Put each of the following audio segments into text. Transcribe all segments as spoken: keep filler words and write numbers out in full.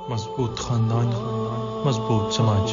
मजबूत खानदान, मजबूत समाज।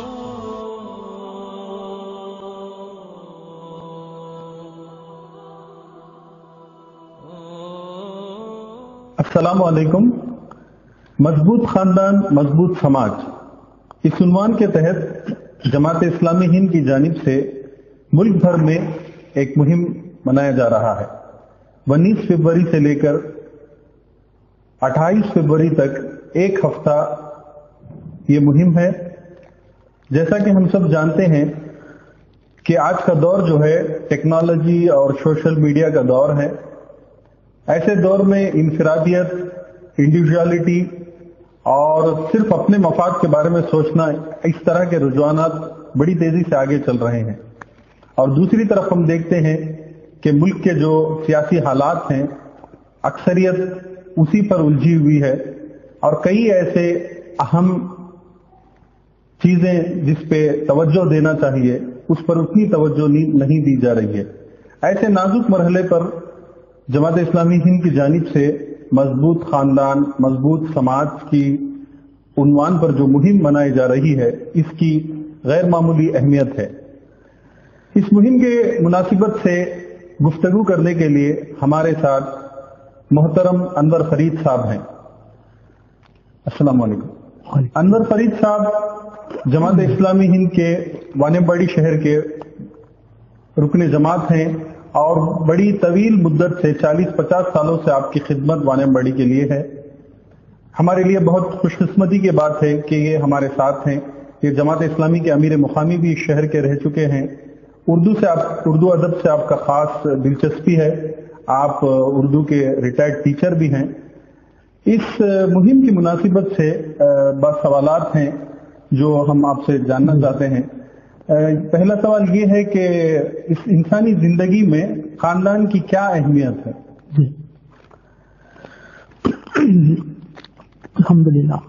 अस्सलामु अलैकुम। मजबूत खानदान मजबूत समाज, इस उन्वान के तहत जमात इस्लामी हिंद की जानिब से मुल्क भर में एक मुहिम मनाया जा रहा है। उन्नीस फरवरी से लेकर अट्ठाईस फरवरी तक एक हफ्ता ये मुहिम है। जैसा कि हम सब जानते हैं कि आज का दौर जो है टेक्नोलॉजी और सोशल मीडिया का दौर है। ऐसे दौर में इंफरादियत, इंडिविजुअलिटी और सिर्फ अपने मफाद के बारे में सोचना, इस तरह के रुझानात बड़ी तेजी से आगे चल रहे हैं। और दूसरी तरफ हम देखते हैं कि मुल्क के जो सियासी हालात हैं, अक्सरियत उसी पर उलझी हुई है और कई ऐसे अहम चीजें जिस पे तवज्जो देना चाहिए उस पर उतनी तवज्जो नहीं दी जा रही है। ऐसे नाजुक मरहले पर जमात इस्लामी हिंद की जानिब से मजबूत खानदान मजबूत समाज की उन्वान पर जो मुहिम मनाई जा रही है, इसकी गैर मामूली अहमियत है। इस मुहिम के मुनासिबत से गुफ्तगू करने के लिए हमारे साथ मोहतरम अनवर फरीद साहब हैं। अस्सलाम वालेकुम। अनवर फरीद साहब जमात इस्लामी हिंद के वानेबाड़ी शहर के रुकने जमात हैं और बड़ी तवील मुद्दत से चालीस पचास सालों से आपकी खिदमत वानेबाड़ी के लिए है। हमारे लिए बहुत खुशकिस्मती की बात है कि ये हमारे साथ हैं। ये जमात इस्लामी के अमीर मुकामी भी इस शहर के रह चुके हैं। उर्दू से आप उर्दू अदब से आपका खास दिलचस्पी है। आप उर्दू के रिटायर्ड टीचर भी हैं। इस मुहिम की मुनासिबत से बस सवालात हैं जो हम आपसे जानना चाहते हैं। पहला सवाल ये है कि इस इंसानी जिंदगी में खानदान की क्या अहमियत है? जी, अल्हम्दुलिल्लाह।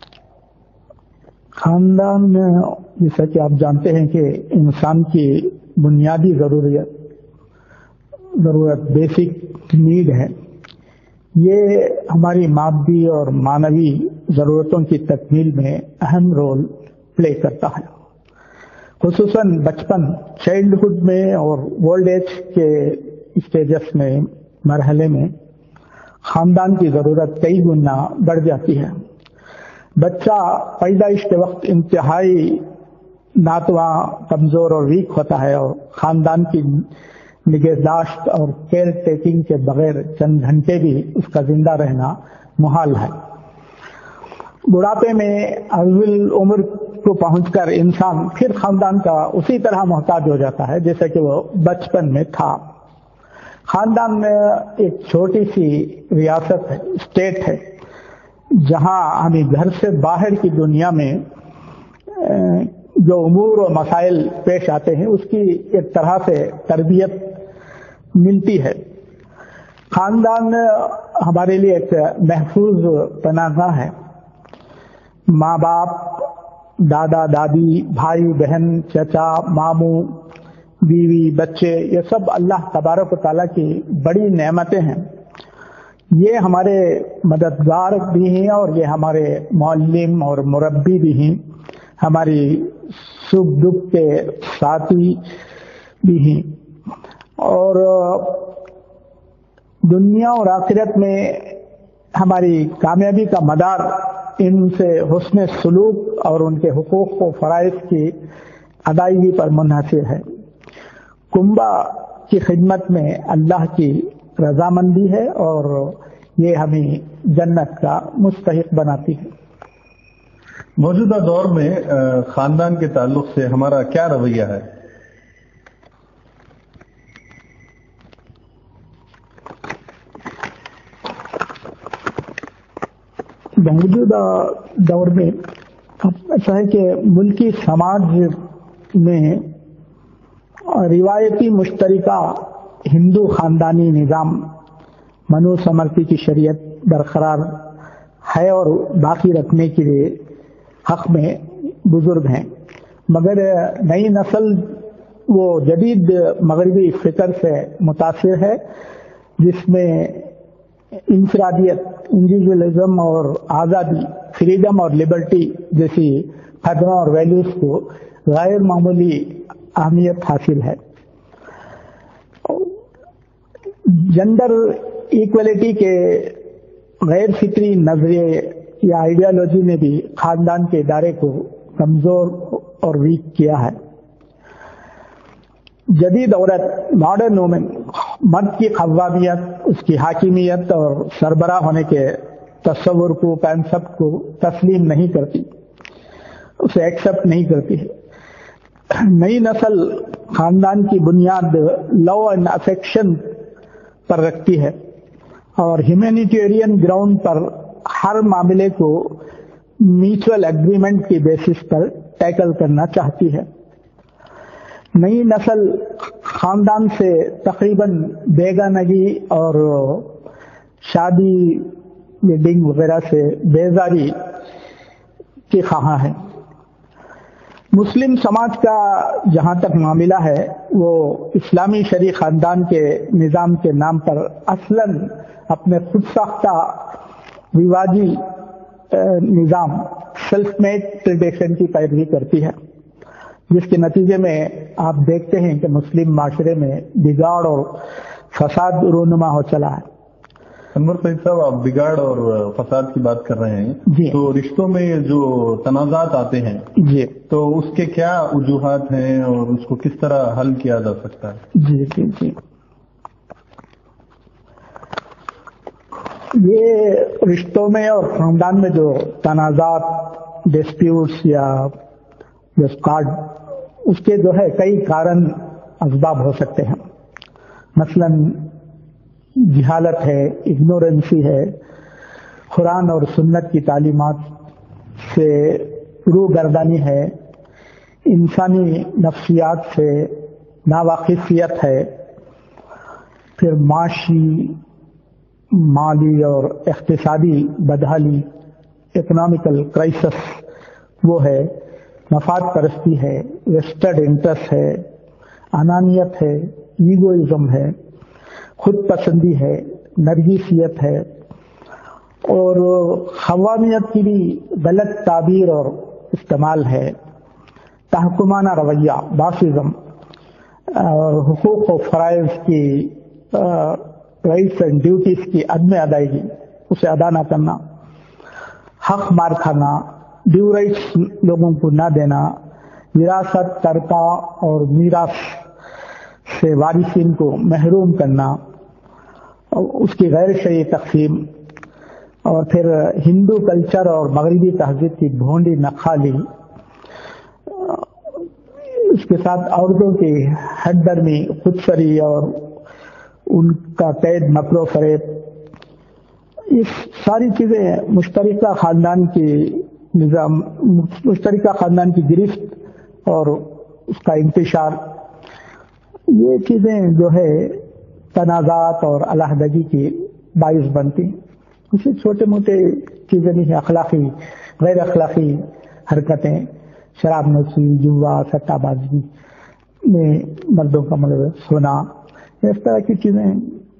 खानदान जैसा कि आप जानते हैं कि इंसान की बुनियादी जरूरत जरूरत बेसिक नीड है। ये हमारी मादी और मानवी जरूरतों की तकमील में अहम रोल प्ले करता है। खुसूसन बचपन, चाइल्डहुड में और ओल्ड एज के स्टेजस में, मरहले में खानदान की जरूरत कई गुना बढ़ जाती है। बच्चा पैदाइश के वक्त इंतहाई नातवा, कमजोर और वीक होता है और खानदान की निगहदाश्त और केयर टेकिंग के बगैर चंद घंटे भी उसका जिंदा रहना मुहाल है। बुढ़ापे में अव्वल उम्र को पहुंचकर इंसान फिर खानदान का उसी तरह मोहताज हो जाता है जैसे कि वो बचपन में था। खानदान में एक छोटी सी रियासत है, स्टेट है, जहां हमें घर से बाहर की दुनिया में जो उमूर और मसाइल पेश आते हैं उसकी एक तरह से तरबियत मिलती है। खानदान हमारे लिए एक महफूज पनाहगाह है। माँ बाप, दादा दादी, भाई बहन, चचा, मामू, बीवी, बच्चे, ये सब अल्लाह तबारक व तआला की बड़ी नेमतें हैं। ये हमारे मददगार भी हैं और ये हमारे मौल्लिम और मुरब्बी भी हैं, हमारी सुख दुख के साथी भी हैं। और दुनिया और आखिरत में हमारी कामयाबी का मदार इनसे हुस्न सलूक और उनके हुकूक व फराइज की अदायगी पर मुनहसर है। कुंबा की खिदमत में अल्लाह की रजामंदी है और ये हमें जन्नत का मुस्तहिक बनाती है। मौजूदा दौर में खानदान के ताल्लुक से हमारा क्या रवैया है? मौजूदा दौर में ऐसा है कि मुल्की समाज में रिवायती मुश्तरिका हिंदू खानदानी निज़ाम मनुस्मृति की शरीयत बरकरार है और बाकी रखने के लिए हक में बुजुर्ग हैं, मगर नई नस्ल वो जदीद मगरबी फिक्र से मुतासिर है जिसमें इंफरादियत, इंडिविजुअलिज्म और आज़ादी फ्रीडम और लिबर्टी जैसी कदरों और वैल्यूज को गैर मामूली अहमियत हासिल है। जेंडर इक्वलिटी के गैर फिक्री नजरिए या आइडियोलॉजी ने भी खानदान के इदारे को कमजोर और वीक किया है। जदीद औरत मॉडर्न वुमेन मर्द की खव्वामियत, उसकी हाकिमियत और सरबराह होने के तस्वुर को, कॉन्सेप्ट को तस्लीम नहीं करती, उसे एक्सेप्ट नहीं करती है। नई नस्ल खानदान की बुनियाद लव एंड अफेक्शन पर रखती है और ह्यूमैनिटेरियन ग्राउंड पर हर मामले को म्यूचुअल एग्रीमेंट की बेसिस पर टैकल करना चाहती है। नई नस्ल खानदान से तकरीबन बेगानगी और शादी, वेडिंग वगैरह से बेजारी की ख्वाह है। मुस्लिम समाज का जहां तक मामला है वो इस्लामी शरी खानदान के निज़ाम के नाम पर असलन अपने खुद साख्ता विवादी निज़ाम सेल्फ मेड ट्रेडिशन की पैरवी करती है, जिसके नतीजे में आप देखते हैं कि मुस्लिम माशरे में बिगाड़ और फसाद रूनुमा हो चला है। अनवर सईद साहब, आप बिगाड़ और फसाद की बात कर रहे हैं जी। तो रिश्तों में जो तनाज़ात आते हैं जी, तो उसके क्या वजूहात हैं और उसको किस तरह हल किया जा सकता है? जी जी जी ये रिश्तों में और खानदान में जो तनाज़ात, डिस्प्यूट्स या जो स्कार्ड, उसके जो है कई कारण असबाब हो सकते हैं। मसलन जिहालत है, इग्नोरेंसी है, कुरान और सुन्नत की तालीमात से रूगर्दानी है, इंसानी नफ्सियात से नावाकिफियत है, फिर माशी, माली और इक्तिसादी बदहाली, इकोनॉमिकल क्राइसिस वो है, मफाद परस्ती है, वेस्टेड इंटरेस्ट है, अनानियत है, ईगोइज्म है, खुद पसंदी है, नरगिसियत है और खवामियत की भी गलत ताबीर और इस्तेमाल है, तहकुमाना रवैया, बासिज्म और हुकूक और फराइज की राइट्स एंड ड्यूटीज की अदम अदायगी, उसे अदा न करना, हक मार खाना, ड्यू राइट्स लोगों को न देना, विरासत, तरका और मीरास से वारिसिन को महरूम करना, उसकी गैर शरई तकसीम, और फिर हिंदू कल्चर और मगरबी तहजीब की भोंडी नखाली, उसके साथ औरतों की हददर्मी, खुदसरी और उनका कैद, मकरो फरेब, इस सारी चीजें मुश्तरका खानदान की निजाम, मुश्तरका खानदान की गिरफ्त और उसका इंतशार, ये चीजें जो है तनाज़ात और अलहदगी की बाइस बनती। इसी छोटे मोटे चीजें नहीं, अखलाकी गैर अखलाकी हरकतें, शराब नोशी, जुआ, सट्टाबाजी में मर्दों का मतलब सोना, इस तरह की चीजें।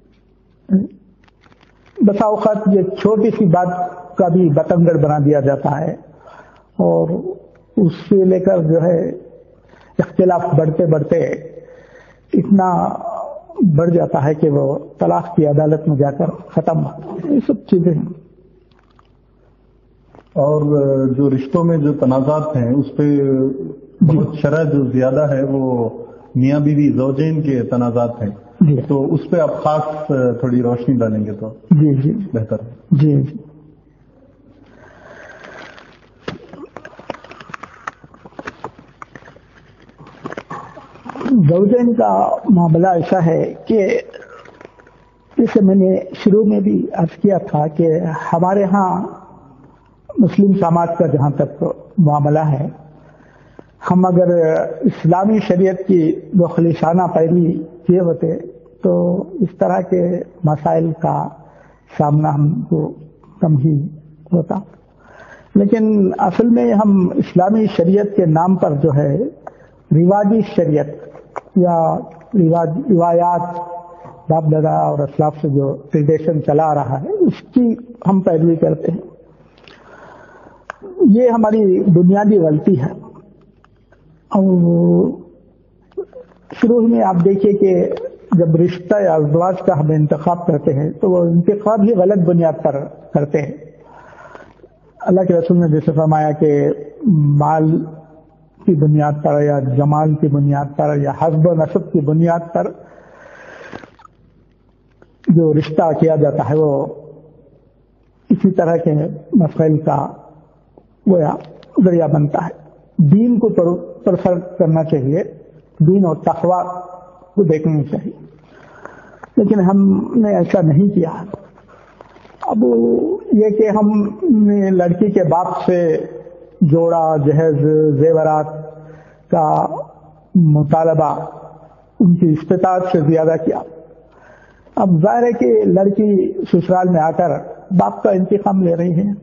बसा औक़ात ये छोटी सी बात का भी बतंगड़ बना दिया जाता है और उससे लेकर जो है इख्तिलाफ बढ़ते बढ़ते इतना बढ़ जाता है कि वो तलाक की अदालत में जाकर खत्म होता है। ये सब चीजें हैं। और जो रिश्तों में जो तनाज़ात हैं उस पे बहुत शरह जो ज्यादा है वो मियाँ बीवी ज़ौजैन के तनाज़ात हैं, तो उस पे आप खास थोड़ी रोशनी डालेंगे तो जी जी बेहतर है। जी जी ज़ौजैन का मामला ऐसा है कि जैसे मैंने शुरू में भी अर्ज किया था कि हमारे यहाँ मुस्लिम समाज का जहाँ तक मामला है, हम अगर इस्लामी शरीयत की मुखलिसाना पैरवी किए होते तो इस तरह के मसाइल का सामना हमको कम ही होता। लेकिन असल में हम इस्लामी शरीयत के नाम पर जो है रिवाजी शरीयत या रिवाज रिवायात बाप दादा और असलाफ से जो ट्रेडिशन चला आ रहा है उसकी हम पैरवी करते हैं। یہ ہماری بنیادی غلطی ہے. اور شروع میں آپ دیکھیے کہ جب رشتہ یا ازدواج کا ہم انتخاب کرتے ہیں تو وہ انتخاب ہی غلط بنیاد پر کرتے ہیں. اللہ کے رسول نے جیسے فرمایا کہ مال کی بنیاد پر یا جمال کی بنیاد پر یا حسب و نسب کی بنیاد پر جو رشتہ کیا جاتا ہے وہ اسی طرح کے مسائل کا گویا ذریعہ بنتا ہے. دین کو پرفر کرنا چاہیے, دین اور تقویٰ کو دیکھنا چاہیے, لیکن ہم نے ایسا نہیں کیا. اب یہ کہ ہم نے لڑکی کے باپ سے جوڑا, جہیز, زیورات کا مطالبہ ان کی استطاعت سے زیادہ کیا. اب ظاہر ہے کہ لڑکی سسرال میں آ کر باپ کا انتقام لے رہی ہے.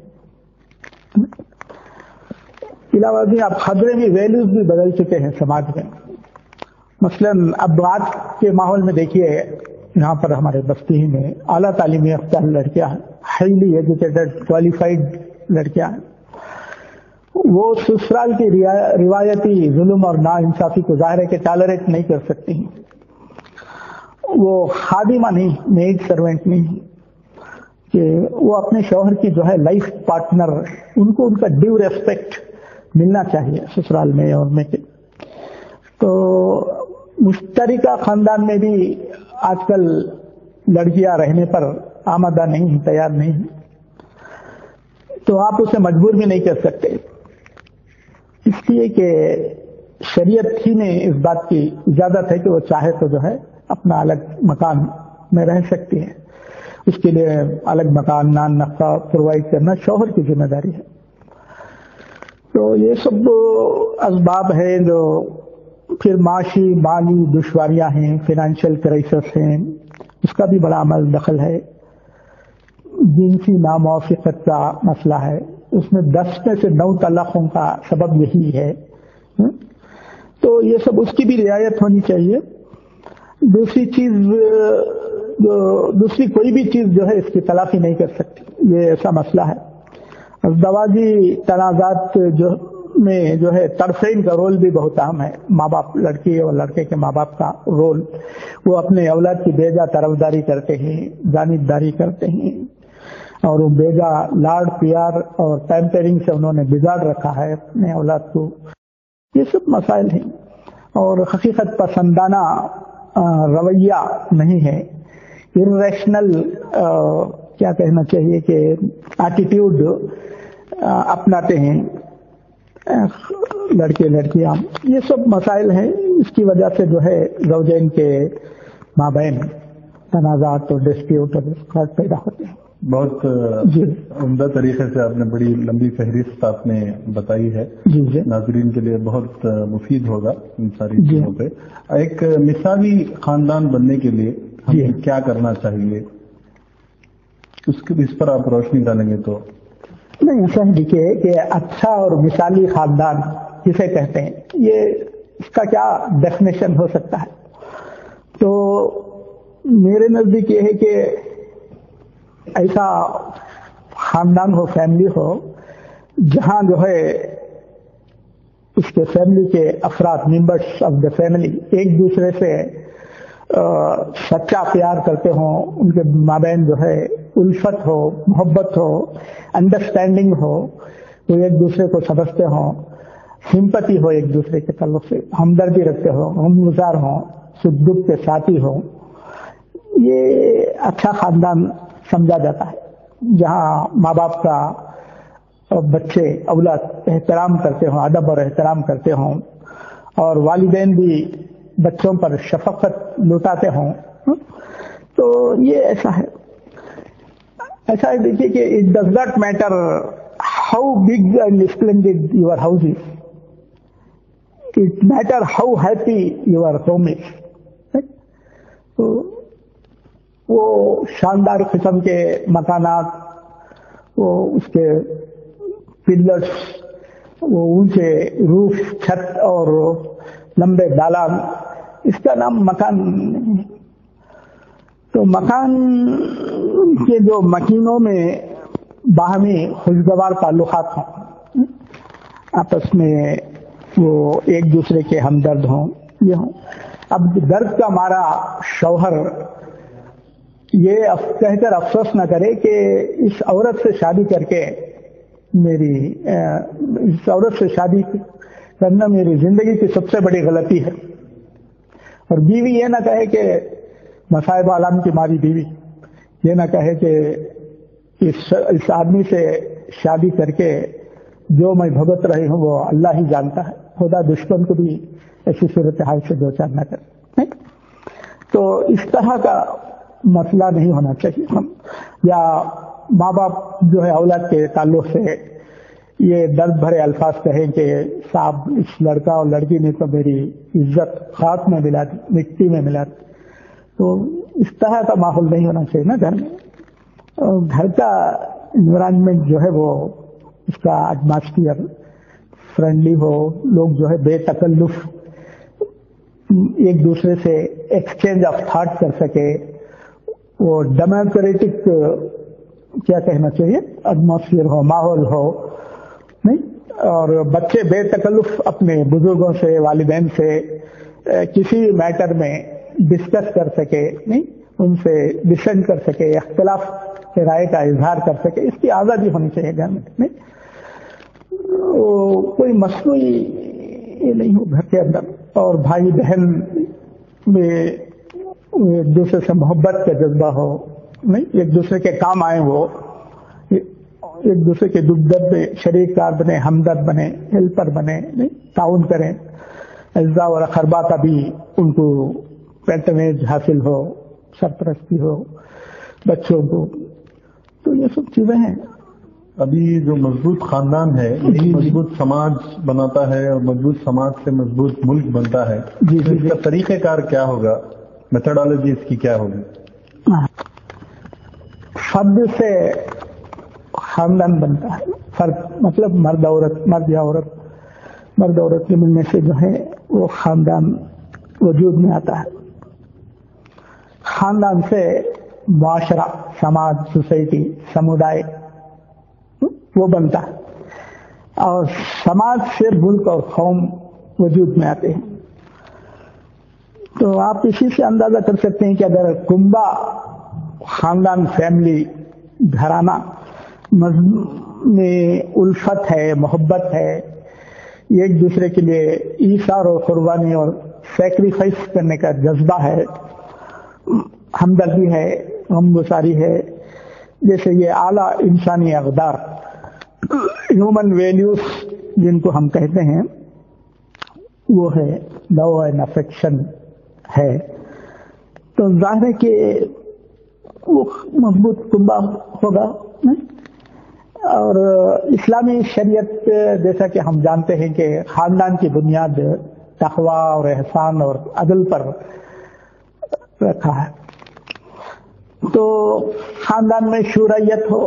علاوہ ازیں اب خطرے بھی ویلیوز بھی بدل چکے ہیں سماج میں. مثلاً اب آج کے ماحول میں دیکھیے, یہاں پر ہمارے بستی میں اعلیٰ تعلیمی یافتہ لڑکیاں ہیں, ہائیلی ایجوکیٹڈ کوالیفائڈ لڑکیاں ہیں. وہ سسرال کی روایتی ظلم اور نا انصافی کو ظاہر ہے کہ ٹالریٹ نہیں کر سکتی ہیں. وہ خادمہ نہیں, میڈ سروینٹ نہیں کہ وہ اپنے شوہر کی جو ہے لائف پارٹنر, ان کو ان کا ڈیو ریسپیکٹ ملنا چاہیے سسرال میں اور میں. تو مشترکہ خاندان میں بھی آج کل لڑکیاں رہنے پر آمادہ نہیں ہیں, تیار نہیں ہیں, تو آپ اسے مجبور بھی نہیں کر سکتے, اس لیے کہ شریعت ہی میں اس بات کی اجازت ہے کہ وہ چاہے تو جو ہے اپنا الگ مکان میں رہ سکتی ہے. اس کے لیے الگ مکان نان نقشہ پرووائڈ کرنا شوہر کی ذمہ داری ہے. تو یہ سب اسباب ہیں جو پھر معاشی مالی دشواریاں ہیں, فائنینشیل کرائسس ہیں, اس کا بھی بڑا عمل دخل ہے. جنسی ناموافقت کا مسئلہ ہے, اس میں دس میں سے نو طلاقوں کا سبب یہی ہے. تو یہ سب اس کی بھی رعایت ہونی چاہیے. دوسری چیز جو دوسری کوئی بھی چیز جو ہے اس کی تلافی نہیں کر سکتی, یہ ایسا مسئلہ ہے. ازدواجی تنازعات جو میں جو ہے طرفین کا رول بھی بہت اہم ہے. ماں باپ, لڑکی اور لڑکے کے ماں باپ کا رول, وہ اپنے اولاد کی بیجا طرفداری کرتے ہیں, جانبداری کرتے ہیں, اور وہ بیجا لاڈ پیار اور پیمپرنگ سے انہوں نے بگاڑ رکھا ہے اپنے اولاد کو. یہ سب مسائل ہیں اور حقیقت پسندانہ رویہ نہیں ہے. irrational کیا کہنا چاہیے کہ ایٹیٹیوڈ اپناتے ہیں لڑکے لڑکیاں. یہ سب مسائل ہیں, اس کی وجہ سے جو ہے زوجین کے مابین تنازعات اور ڈسپیوٹ اور اسکاٹ پیدا ہوتے ہیں. بہت جی عمدہ طریقے سے آپ نے بڑی لمبی فہرست آپ نے بتائی ہے. جی جی ناظرین کے لیے بہت مفید ہوگا ان ساری چیزوں پہ. ایک مثالی خاندان بننے کے لیے ہمیں کیا کرنا چاہیے, اس اس پر آپ روشنی ڈالیں گے تو. نہیں, سمجھیے کہ اچھا اور مثالی خاندان کسے کہتے ہیں, یہ اس کا کیا ڈیفینیشن ہو سکتا ہے. تو میرے نزدیک یہ ہے کہ ایسا خاندان ہو, فیملی ہو, جہاں جو ہے اس کے فیملی کے افراد, ممبرس آف دا فیملی, ایک دوسرے سے سچا پیار کرتے ہوں, ان کے مابین جو ہے الفت ہو, محبت ہو, انڈرسٹینڈنگ ہو, وہ ایک دوسرے کو سمجھتے ہوں, سمپتی ہو ایک دوسرے کے تعلق سے, ہمدردی رکھتے ہوں, غمگسار ہوں, سکھ دکھ کے ساتھی ہوں. یہ اچھا خاندان سمجھا جاتا ہے, جہاں ماں باپ کا بچے اولاد احترام کرتے ہوں, ادب اور احترام کرتے ہوں, اور والدین بھی بچوں پر شفقت لوٹاتے ہوں. تو یہ ایسا ہے. ایسا ہے دیکھیے کہ it does not matter how big and splendid your house is, it matter how happy your home is. تو وہ شاندار قسم کے مکانات, وہ اس کے پلرس, وہ اونچے روف, چھت اور لمبے دالان, اس کا نام مکان نہیں ہے. تو مکان کے جو مکینوں میں باہمی خوشگوار تعلقات ہوں, آپس میں وہ ایک دوسرے کے ہمدرد ہوں یہ ہوں. اب درد کا ہمارا شوہر یہ کہہ کر افسوس نہ کرے کہ اس عورت سے شادی کر کے میری اس عورت سے شادی کرنا میری زندگی کی سب سے بڑی غلطی ہے. اور بیوی یہ نہ کہے کہ مصائب عالم کی ماری بیوی یہ نہ کہے کہ اس اس آدمی سے شادی کر کے جو میں بھگت رہی ہوں وہ اللہ ہی جانتا ہے. خدا دشمن کو بھی ایسی صورتحال سے دو چار نہ کرے. تو اس طرح کا مسئلہ نہیں ہونا چاہیے. ہم یا ماں باپ جو ہے اولاد کے تعلق سے یہ درد بھرے الفاظ کہیں کہ صاحب اس لڑکا اور لڑکی نے تو میری عزت خاک میں ملا دی, مٹی میں ملا دی. تو اس طرح کا ماحول نہیں ہونا چاہیے نا گھر میں. گھر کا انوائرمنٹ جو ہے وہ اس کا ایٹماسفیئر فرینڈلی ہو, لوگ جو ہے بے تکلف ایک دوسرے سے ایکسچینج آف تھاٹ کر سکے, وہ ڈیموکریٹک کیا کہنا چاہیے ایٹماسفیئر ہو, ماحول ہو نہیں. اور بچے بے تکلف اپنے بزرگوں سے والدین سے کسی میٹر میں ڈسکس کر سکے نہیں, ان سے ڈسینٹ کر سکے, اختلاف رائے کا اظہار کر سکے, اس کی آزادی ہونی چاہیے گھر میں نہیں. کوئی مصنوعی یہ نہیں ہو گھر کے اندر. اور بھائی بہن میں ایک دوسرے سے محبت کا جذبہ ہو نہیں, ایک دوسرے کے کام آئے, وہ ایک دوسرے کے دکھ درد میں شریک کار بنے, ہمدرد بنے, ہیلپر بنے نہیں, تعاون کریں. اجزاء اور اقربا کا بھی ان کو پیٹرنیج حاصل ہو, سرپرستی ہو بچوں کو. تو یہ سب چیزیں ہیں. ابھی جو مضبوط خاندان ہے یہی مضبوط سماج بناتا ہے, اور مضبوط سماج سے مضبوط ملک بنتا ہے. جی تو اس کا طریقہ کار کیا ہوگا, میتھڈالوجی اس کی کیا ہوگی؟ فرد سے خاندان بنتا ہے. فرد مطلب مرد عورت, مرد یا عورت, مرد عورت کے ملنے سے جو ہے وہ خاندان وجود میں آتا ہے. خاندان سے معاشرہ, سماج, سوسائٹی, سمودائے وہ بنتا ہے. اور سماج سے ملک اور قوم وجود میں آتے ہیں. تو آپ اسی سے اندازہ کر سکتے ہیں کہ اگر کنبا, خاندان, فیملی, گھرانہ میں الفت ہے, محبت ہے, ایک دوسرے کے لیے ایثار اور قربانی اور سیکریفائس کرنے کا جذبہ ہے, ہمدردی ہے, غمگساری ہے, جیسے یہ اعلیٰ انسانی اقدار, ہیومن ویلیوز جن کو ہم کہتے ہیں, وہ ہے لو اینڈ افیکشن ہے. تو ظاہر ہے کہ وہ مضبوط کنبا ہوگا. اور اسلامی شریعت جیسا کہ ہم جانتے ہیں کہ خاندان کی بنیاد تقوی اور احسان اور عدل پر رکھا ہے. تو خاندان میں شوریت ہو,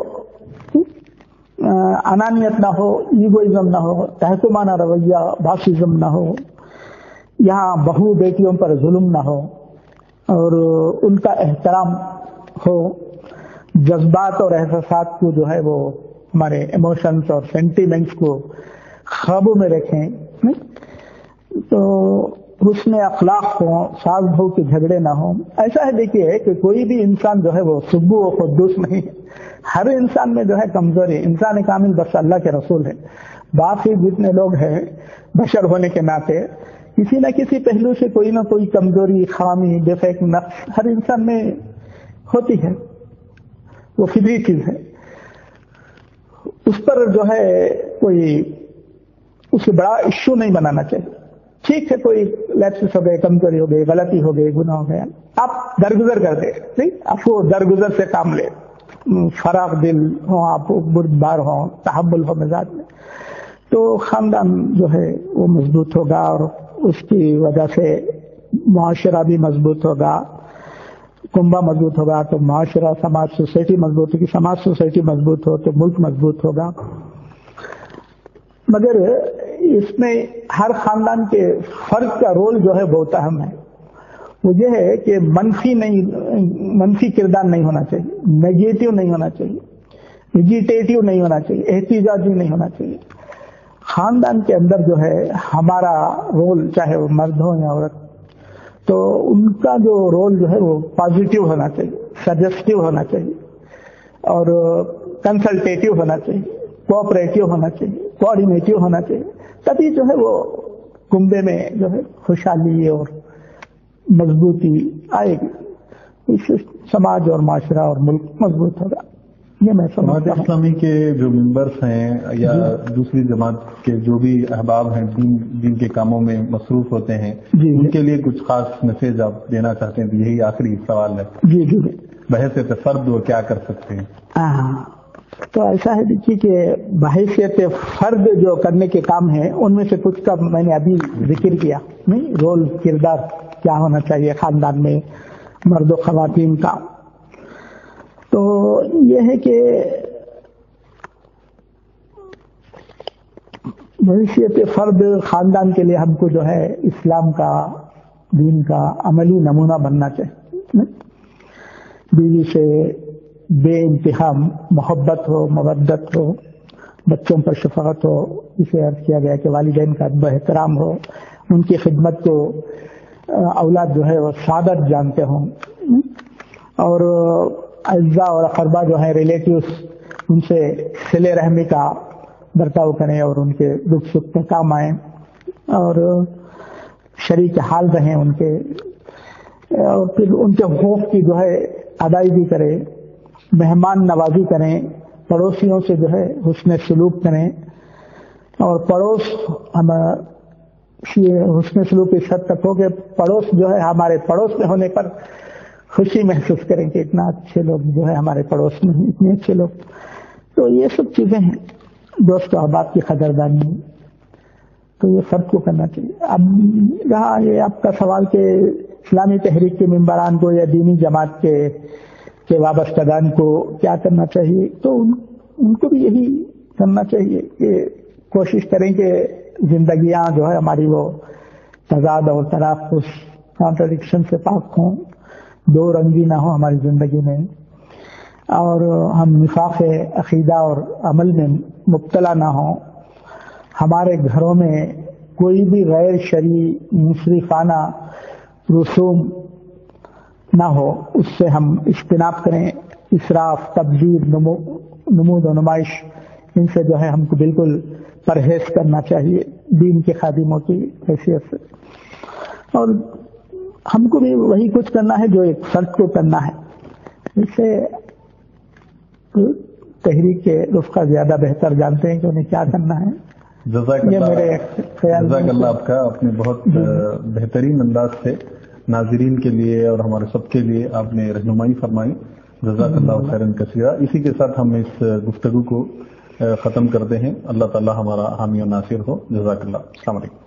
انانیت نہ ہو, ایگوئزم نہ ہو, تحکمانہ رویہ, باسزم نہ ہو, یہاں بہو بیٹیوں پر ظلم نہ ہو, اور ان کا احترام ہو, جذبات اور احساسات کو جو ہے وہ ہمارے ایموشنز اور سینٹیمنٹس کو قابو میں رکھیں. تو حسن اخلاق ہوں, ساز بہو کے جھگڑے نہ ہوں. ایسا ہے دیکھیے کہ کوئی بھی انسان جو ہے وہ سبو و قدوس نہیں ہے. ہر انسان میں جو ہے کمزوری. انسان کامل بس اللہ کے رسول ہے. باقی جتنے لوگ ہیں بشر ہونے کے ناطے کسی نہ کسی پہلو سے کوئی نہ کوئی کمزوری, خامی, ڈیفیکٹ, نقص ہر انسان میں ہوتی ہے. وہ فطری چیز ہے. اس پر جو ہے کوئی اسے بڑا ایشو نہیں بنانا چاہیے. ٹھیک ہے, کوئی لیپسس ہو گئے, کمزوری ہو گئی, غلطی ہو گئی, گناہ ہو گیا, آپ درگزر کر دیں. نہیں, آپ وہ درگزر سے کام لیں. فراغ دل ہوں, آپ بردبار ہوں, تحمل ہو مزاج میں, تو خاندان جو ہے وہ مضبوط ہوگا, اور اس کی وجہ سے معاشرہ بھی مضبوط ہوگا. کنبا مضبوط ہوگا تو معاشرہ, سماج, سوسائٹی مضبوط ہوگی. سماج, سوسائٹی مضبوط ہو تو ملک مضبوط ہوگا. مگر اس میں ہر خاندان کے فرد کا رول جو ہے بہت اہم ہے. وہ یہ ہے کہ منفی نہیں, منفی کردار نہیں ہونا چاہیے, نیگیٹو نہیں ہونا چاہیے, ویجیٹیٹو نہیں ہونا چاہیے, احتجاجی نہیں ہونا چاہیے. خاندان کے اندر جو ہے ہمارا رول، چاہے وہ مرد ہو یا عورت، تو ان کا جو رول جو ہے وہ پازیٹیو ہونا چاہیے، سجیسٹیو ہونا چاہیے، اور کنسلٹیٹیو ہونا چاہیے، کوآپریٹیو ہونا چاہیے، کوآرڈینیٹیو ہونا چاہیے. تبھی جو ہے وہ کنبے میں جو ہے خوشحالی اور مضبوطی آئے گی. اس سے سماج اور معاشرہ اور ملک مضبوط ہوگا. یہ میں جماعت اسلامی کے جو ممبرس ہیں یا دوسری جماعت کے جو بھی احباب ہیں دین دین کے کاموں میں مصروف ہوتے ہیں، ان کے لیے کچھ خاص میسج آپ دینا چاہتے ہیں تو یہی آخری سوال ہے. جی جی بحیثیت فرد وہ کیا کر سکتے ہیں؟ ہاں، تو ایسا ہے دیکھیے کہ بحیثیت فرد جو کرنے کے کام ہیں ان میں سے کچھ کا میں نے ابھی ذکر کیا، نہیں رول کردار کیا ہونا چاہیے خاندان میں مرد و خواتین کا. تو یہ ہے کہ بحیثیت فرد خاندان کے لیے ہم کو جو ہے اسلام کا، دین کا عملی نمونہ بننا چاہیے. بیوی سے بے انتہا محبت ہو، مودت ہو، بچوں پر شفقت ہو، اسے عرض کیا گیا کہ والدین کا ادب احترام ہو، ان کی خدمت کو اولاد جو ہے وہ سعادت جانتے ہوں، اور اعزاء اور اقربا جو ہیں ریلیٹیوز ان سے صلہ رحمی کا برتاؤ کریں اور ان کے دکھ سکھ میں کام آئیں، اور شریک حال رہیں ان کے، اور پھر ان کے حقوق کی جو ہے ادائیگی کریں، مہمان نوازی کریں، پڑوسیوں سے جو ہے حسن سلوک کریں، اور پڑوس ہم حسن سلوک اس حد تک ہو کہ پڑوس جو ہے ہمارے پڑوس میں ہونے پر خوشی محسوس کریں کہ اتنا اچھے لوگ جو ہے ہمارے پڑوس میں ہیں، اتنے اچھے لوگ. تو یہ سب چیزیں ہیں، دوست و احباب کی قدردانی، تو یہ فرد کو کرنا چاہیے. اب رہا یہ آپ کا سوال کہ اسلامی تحریک کے ممبران کو یا دینی جماعت کے کے وابستگان کو کیا کرنا چاہیے، تو ان, ان کو بھی یہی کرنا چاہیے کہ کوشش کریں کہ زندگیاں جو ہے ہماری وہ تضاد اور تناقض، کانٹرڈکشن سے پاک ہوں، دو رنگی نہ ہو ہماری زندگی میں، اور ہم نفاق عقیدہ اور عمل میں مبتلا نہ ہوں. ہمارے گھروں میں کوئی بھی غیر شرعی مصرفانہ رسوم نہ ہو، اس سے ہم اجتناب کریں. اسراف، تبذیر، نمود و نمائش، ان سے جو ہے ہم کو بالکل پرہیز کرنا چاہیے دین کے خادموں کی حیثیت سے. اور ہم کو بھی وہی کچھ کرنا ہے جو ایک فرد کو کرنا ہے. اس سے تحریک کے رفقا زیادہ بہتر جانتے ہیں کہ انہیں کیا کرنا ہے. جزاک اللہ. میرے خیال جزاک اللہ آپ کا، اپنے بہت بہترین انداز سے ناظرین کے لیے اور ہمارے سب کے لیے آپ نے رہنمائی فرمائی. جزاک اللہ خیرا کثیرا. اسی کے ساتھ ہم اس گفتگو کو ختم کرتے ہیں. اللہ تعالی ہمارا حامی و ناصر ہو. جزاک اللہ. السلام علیکم.